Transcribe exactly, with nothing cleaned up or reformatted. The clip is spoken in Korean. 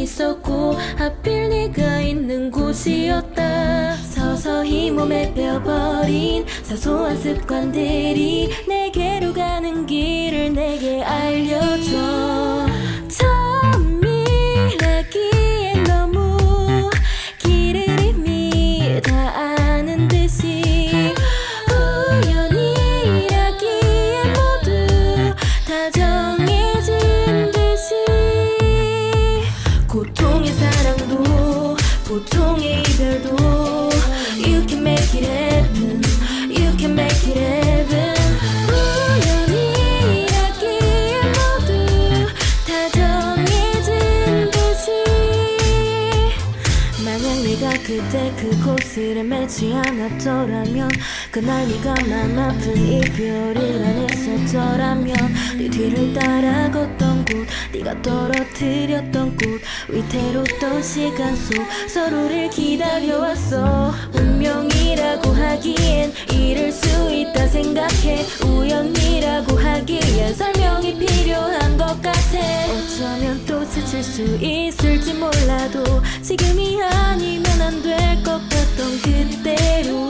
있었고 하필 네가 있는 곳이었다. 서서히 몸에 배어버린 사소한 습관들이 내게로 가는 길을 내게 알려줘. 처음이라기엔 너무 길을 이미 다 아는 듯이 우연이라기엔 모두 다 정해진 듯이 고통의 사랑도 보통의 이별도 You can make it happen, you can make it happen. 우연이라기엔 모두 다 정해진 듯이 만약 네가 그때 그곳을 헤매지 않았더라면 그날 네가 맘 아픈 이별을 안 했었더라면 네 뒤를 따라 걷던 곳 네가 떨어뜨렸던 꽃 위태롭던 시간 속 서로를 기다려왔어. 운명이라고 하기엔 이럴 수 있다 생각해. 우연이라고 하기엔 설명이 필요한 것 같아. 어쩌면 또 스칠 수 있을지 몰라도 지금이 아니면 안 될 것 같던 그때로